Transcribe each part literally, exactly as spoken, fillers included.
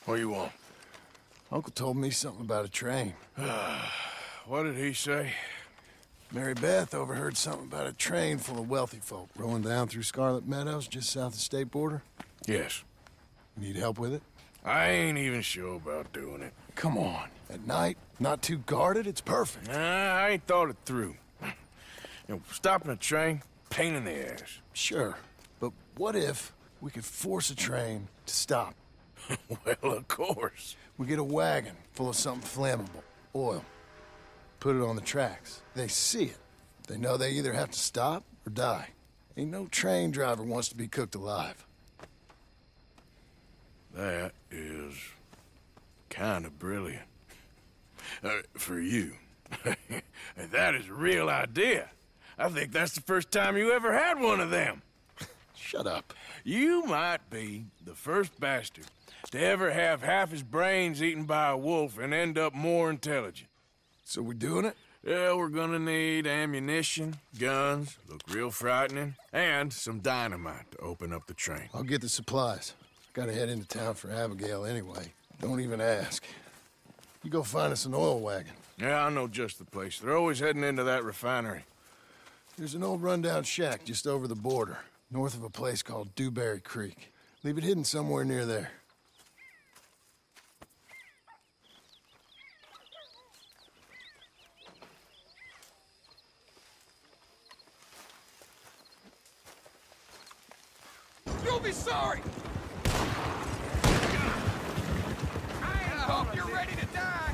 What do you want? Uncle told me something about a train. What did he say? Mary Beth overheard something about a train full of wealthy folk rolling down through Scarlet Meadows just south of the state border. Yes. Need help with it? I ain't even sure about doing it. Come on. At night, not too guarded, it's perfect. Nah, I ain't thought it through. You know, stopping a train, pain in the ass. Sure, but what if we could force a train to stop? Well, of course. We get a wagon full of something flammable, oil. Put it on the tracks. They see it. They know they either have to stop or die. Ain't no train driver wants to be cooked alive. That is kind of brilliant. Uh, for you. That is a real idea. I think that's the first time you ever had one of them. Shut up. You might be the first bastard to ever have half his brains eaten by a wolf and end up more intelligent. So we doing it? Yeah, we're gonna need ammunition, guns, look real frightening, and some dynamite to open up the train. I'll get the supplies. Gotta head into town for Abigail anyway. Don't even ask. You go find us an oil wagon. Yeah, I know just the place. They're always heading into that refinery. There's an old rundown shack just over the border, north of a place called Dewberry Creek. Leave it hidden somewhere near there. You'll be sorry! I hope you're ready to die!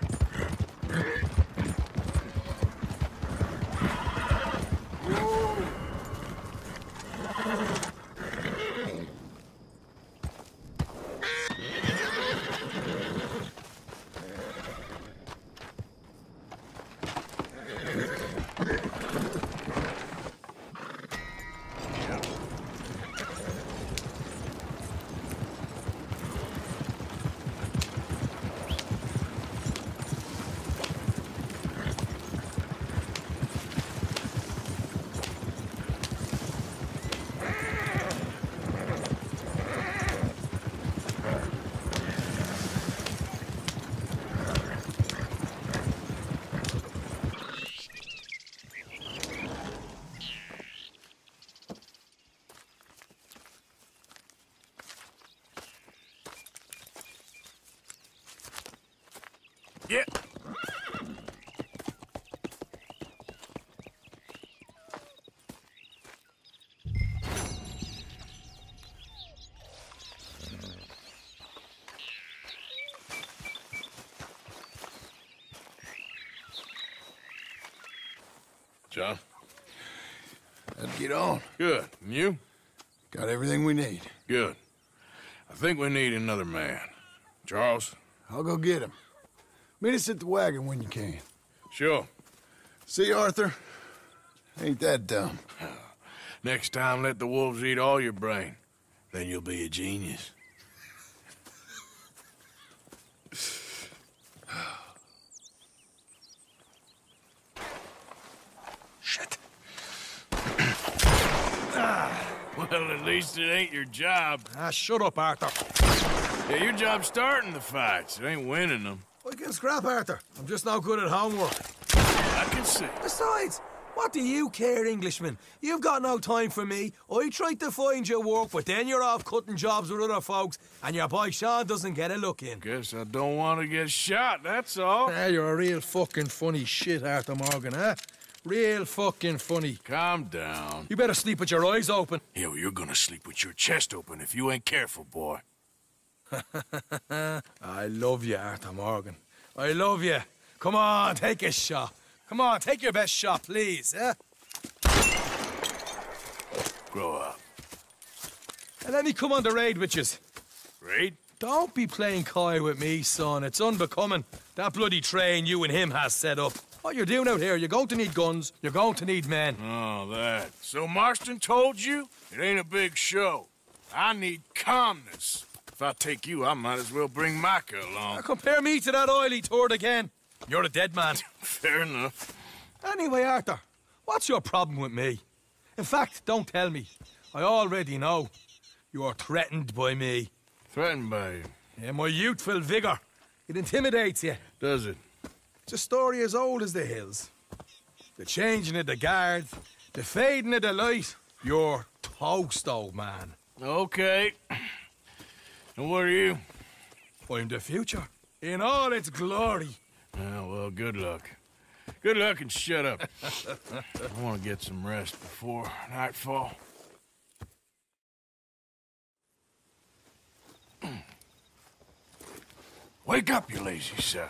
Yeah. John? Let's get on. Good. And you? Got everything we need. Good. I think we need another man. Charles? I'll go get him. Meet us at the wagon when you can. Sure. See, Arthur? Ain't that dumb. Next time, let the wolves eat all your brain. Then you'll be a genius. Shit. Well, at least it ain't your job. Ah, shut up, Arthur. Yeah, your job's starting the fights. It ain't winning them. I can scrap, Arthur. I'm just not good at homework. I can see. Besides, what do you care, Englishman? You've got no time for me. I tried to find you work, but then you're off cutting jobs with other folks, and your boy Sean doesn't get a look in. Guess I don't want to get shot, that's all. Ah, you're a real fucking funny shit, Arthur Morgan, huh? Real fucking funny. Calm down. You better sleep with your eyes open. Yeah, well, you're gonna sleep with your chest open if you ain't careful, boy. I love you, Arthur Morgan. I love you. Come on, take a shot. Come on, take your best shot, please, eh? Grow up. And let me come on the raid with yous. Raid? Don't be playing coy with me, son. It's unbecoming. That bloody train you and him has set up. What you're doing out here, you're going to need guns, you're going to need men. Oh, that. So Marston told you? It ain't a big show. I need calmness. If I take you, I might as well bring Micah along. Now compare me to that oily turd again. You're a dead man. Fair enough. Anyway, Arthur, what's your problem with me? In fact, don't tell me. I already know. You're threatened by me. Threatened by you? Yeah, my youthful vigour. It intimidates you. Does it? It's a story as old as the hills. The changing of the guard, the fading of the light. You're toast, old man. Okay. And what are you? I'm the future, in all its glory. Oh, well, good luck. Good luck and shut up. I want to get some rest before nightfall. Wake up, you lazy sod.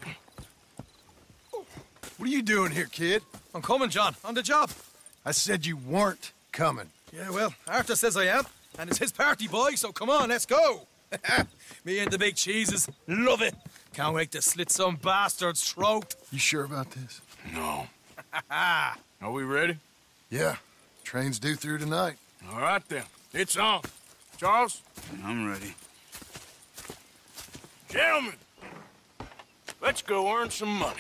What are you doing here, kid? I'm coming, John, on the job. I said you weren't coming. Yeah, well, Arthur says I am, and it's his party, boy, so come on, let's go. Me and the big cheeses, love it. Can't wait to slit some bastard's throat. You sure about this? No. Are we ready? Yeah. Train's due through tonight. All right, then. It's on. Charles? I'm ready. Gentlemen, let's go earn some money.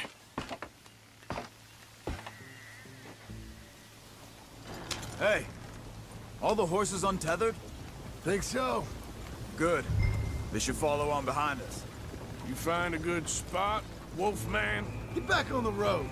Hey, all the horses untethered? Think so? Good. They should follow on behind us. You find a good spot, Wolfman? Get back on the road.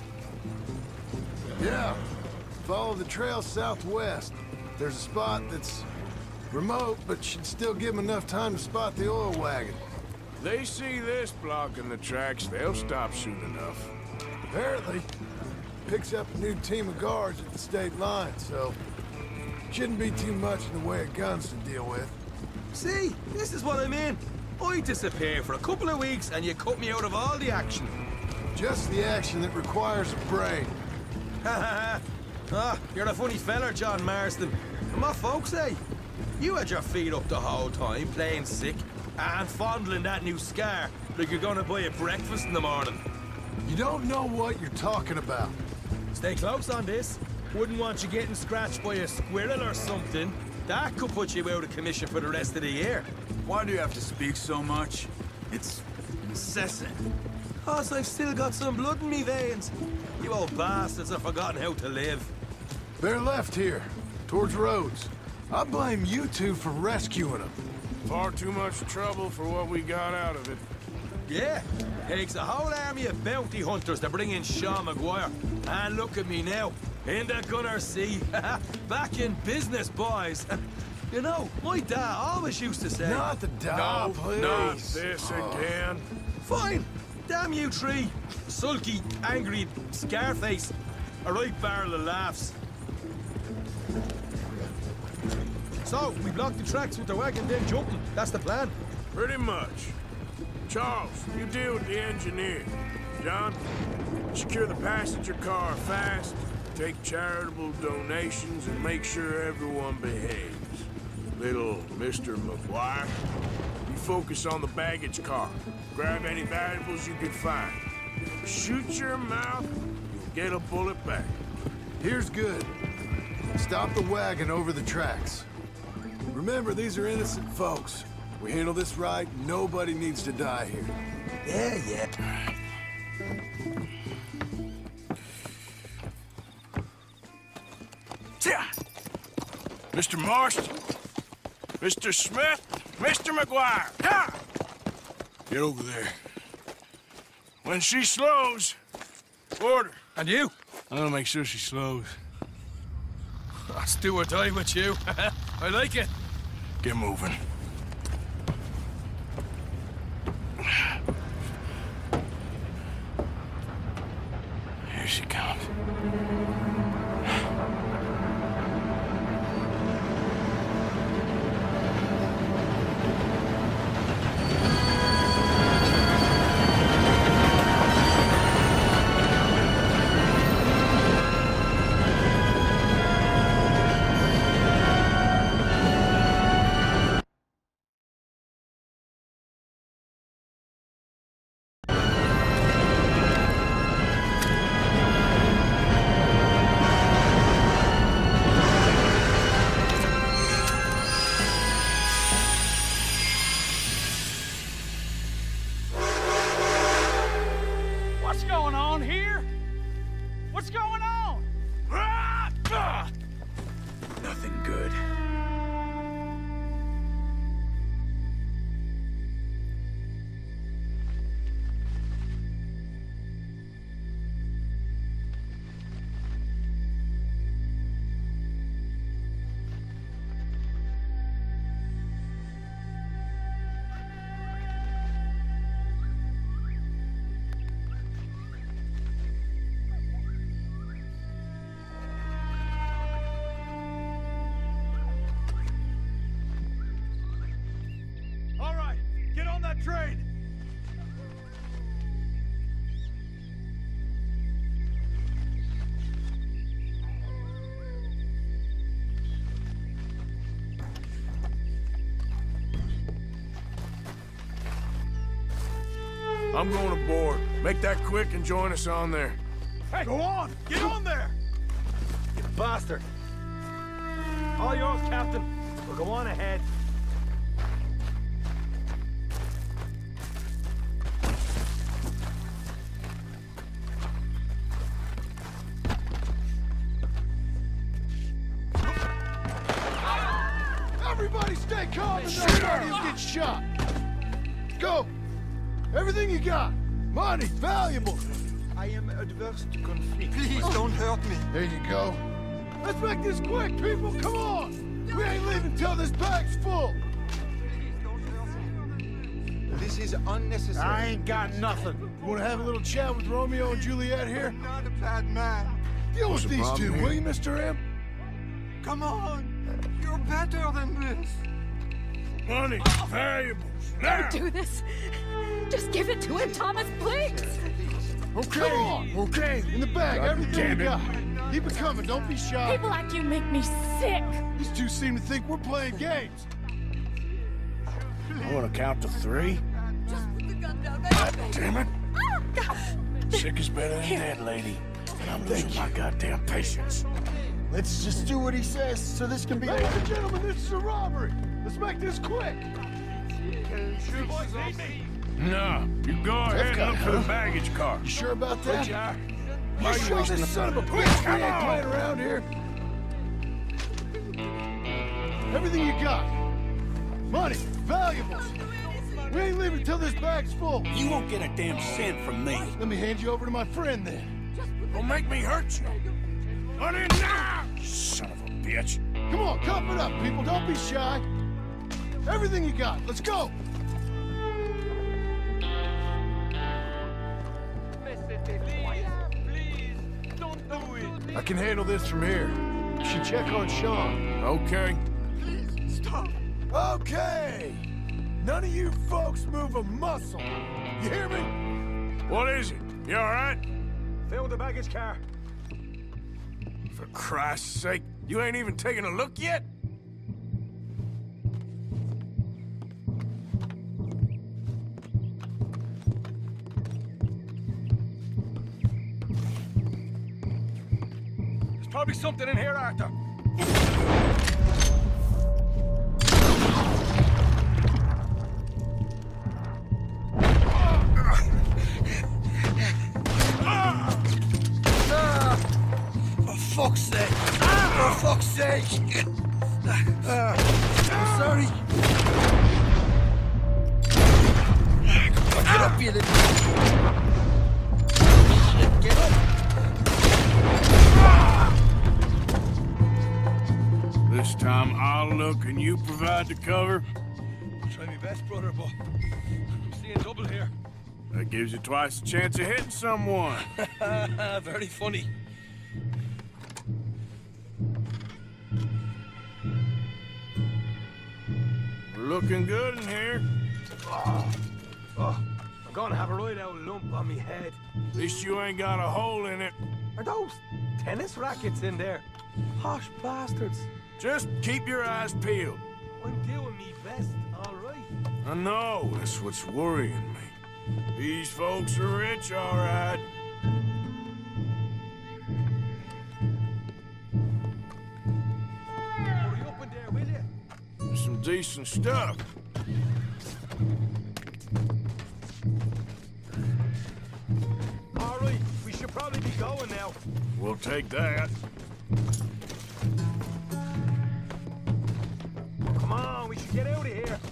Yeah. Follow the trail southwest. There's a spot that's remote, but should still give them enough time to spot the oil wagon. They see this blocking the tracks, they'll stop soon enough. Apparently, picks up a new team of guards at the state line, so shouldn't be too much in the way of guns to deal with. See, this is what I mean. I disappear for a couple of weeks and you cut me out of all the action. Just the action that requires a brain. Ha ha ha. Ah, you're a funny feller, John Marston. And my folks say, you had your feet up the whole time, playing sick, and fondling that new scar like you're gonna buy a breakfast in the morning. You don't know what you're talking about. Stay close on this. Wouldn't want you getting scratched by a squirrel or something. That could put you out of commission for the rest of the year. Why do you have to speak so much? It's incessant. Cause I've still got some blood in me veins. You old bastards have forgotten how to live. They're left here, towards Rhodes. I blame you two for rescuing them. Far too much trouble for what we got out of it. Yeah, takes a whole army of bounty hunters to bring in Sean Maguire. And look at me now, in the gunner seat. Back in business, boys. You know, my dad always used to say... Not the dog, no, please. not this again. Fine, damn you three. Sulky, angry, Scarface. A right barrel of laughs. So, we block the tracks with the wagon, then jumping. That's the plan. Pretty much. Charles, you deal with the engineer. John, secure the passenger car fast, take charitable donations, and make sure everyone behaves. Little Mister McGuire, you focus on the baggage car. Grab any valuables you can find. Shoot your mouth, you'll get a bullet back. Here's good. Stop the wagon over the tracks. Remember, these are innocent folks. We handle this right, nobody needs to die here. Yeah, yeah. Mister Marston, Mister Smith, Mister McGuire, ha! Get over there. When she slows, order. And you? I'm gonna make sure she slows. Let's do or die with you. I like it. Get moving. Here she comes. that train! I'm going aboard. Make that quick and join us on there. Hey, go on! Get on there! You bastard! All yours, Captain. We'll go on ahead. Everybody stay calm and nobody will get shot. Go! Everything you got. Money, valuables. I am adverse to conflict. Please don't hurt me. There you go. Let's make this quick, people. Come on. We ain't leaving till this bag's full. Please don't hurt me. This is unnecessary. I ain't got nothing. You want to have a little chat with Romeo and Juliet here? I'm not a bad man. Deal with the these problem two, here? will you, Mister M? Come on. You're better than this. Money, valuables, now! Don't do this. Just give it to him, Thomas, please. Okay, come on. Okay, in the bag, God everything damn you it. got. Keep it coming, don't be shy. People like you make me sick. These two seem to think we're playing games. I want to count to three. Just put the gun down. God damn it. Oh, God. Sick is better than dead, lady. And I'm losing my goddamn patience. Let's just do what he says so this can be... Ladies and gentlemen, this is a robbery. Let's make this quick. No, you go ahead and look for the baggage car. You sure about that? Jack. You Why are you sure wasting this the son of a Quick, bitch? We come ain't on. playing around here. Everything you got. Money, valuables. We ain't leaving till this bag's full. You won't get a damn cent from me. Let me hand you over to my friend then. Don't make me hurt you. Put in now! Son of a bitch. Come on, cup it up, people. Don't be shy. Everything you got. Let's go. I can handle this from here. You should check on Sean. Okay. Stop. Okay. None of you folks move a muscle. You hear me? What is it? You all right? Fill the baggage car. For Christ's sake, you ain't even taking a look yet? There's probably something in here, Arthur. For fuck's sake! For fuck's sake! Uh, I'm sorry. Come on, get up here, then. Shit, get up. This time I'll look and you provide the cover. Try my best, brother, but I'm seeing double here. That gives you twice the chance of hitting someone. Very funny. We're looking good in here. Oh, oh, I'm gonna have a right out lump on me head. At least you ain't got a hole in it. Are those tennis rackets in there? Posh bastards. Just keep your eyes peeled. I'm doing me best, all right. I know, that's what's worrying me. These folks are rich, all right. Hurry up in there, will you? There's some decent stuff. All right, we should probably be going now. We'll take that. Come on, we should get out of here.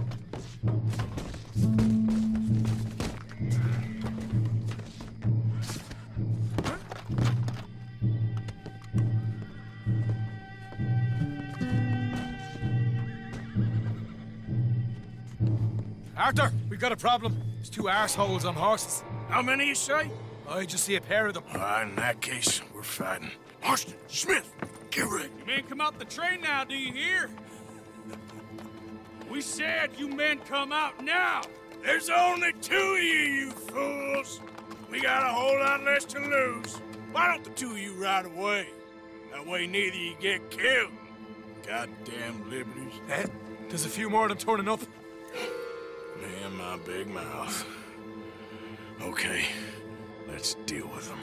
Arthur, we've got a problem. There's two arseholes on horses. How many you say? I just see a pair of them. All right, in that case, we're fighting. Marston, Smith, get ready. You men come out the train now, do you hear? We said you men come out now! There's only two of you, you fools. We got a whole lot less to lose. Why don't the two of you ride away? That way neither of you get killed. Goddamn liberties. Eh? There's a few more of them turning up. Me and my big mouth. Okay, let's deal with them.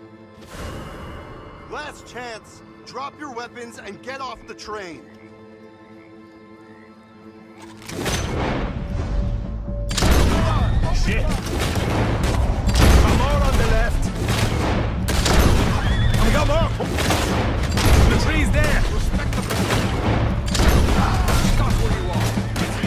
Last chance. Drop your weapons and get off the train. Shit! Come more on the left. And we got more. The tree's there. Respect the... Stop where you are.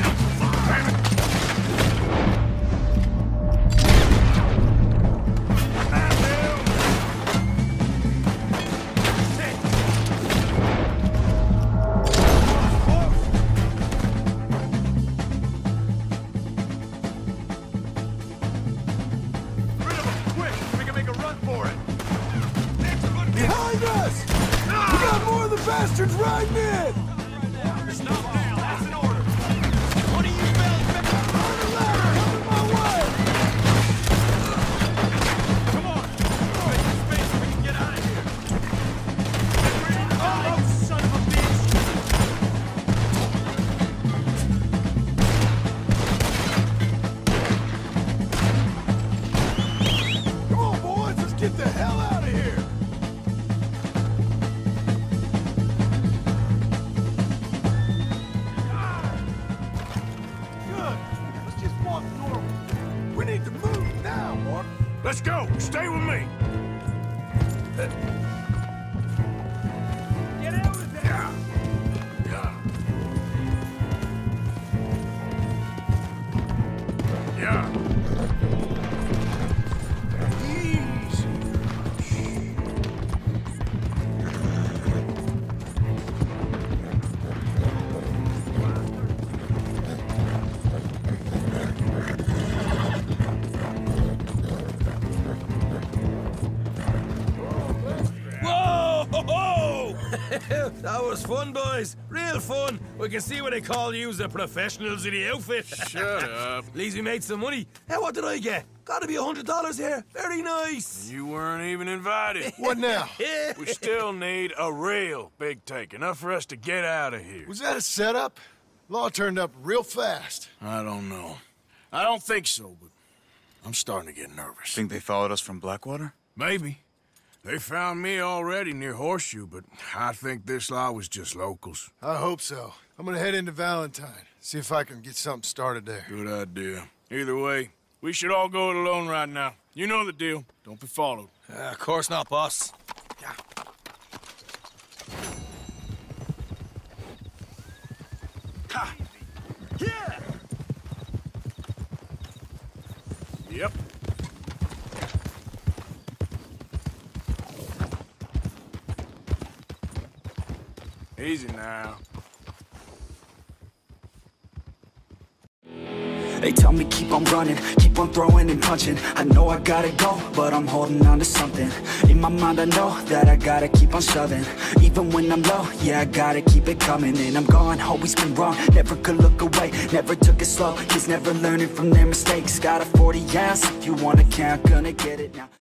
Bastards riding in! Stop now, that's an order. What are you fellas? On the ladder, coming my way! Come on, make some space so we can get out of here. Oh, son of a bitch! Come on, boys, let's get the hell out of here! Let's go! Stay with me! Get out of there! Yeah. Yeah. Yeah. Easy. That was fun, boys. Real fun. We can see what they call you the professionals in the outfit. Shut up. At least we made some money. Hey, what did I get? Gotta be a hundred dollars here. Very nice. You weren't even invited. What now? We still need a real big take. Enough for us to get out of here. Was that a setup? Law turned up real fast. I don't know. I don't think so, but I'm starting to get nervous. Think they followed us from Blackwater? Maybe. They found me already near Horseshoe, but I think this lot was just locals. I hope so. I'm gonna head into Valentine, see if I can get something started there. Good idea. Either way, we should all go it alone right now. You know the deal. Don't be followed. Uh, of course not, boss. Yeah. Ha! Yeah! Yep. Easy now. They tell me keep on running, keep on throwing and punching. I know I gotta go, but I'm holding on to something. In my mind I know that I gotta keep on shoving. Even when I'm low, yeah I gotta keep it coming. And I'm gone, always been wrong, never could look away. Never took it slow, kids never learning from their mistakes. Got a forty ounce, if you wanna count, gonna get it now.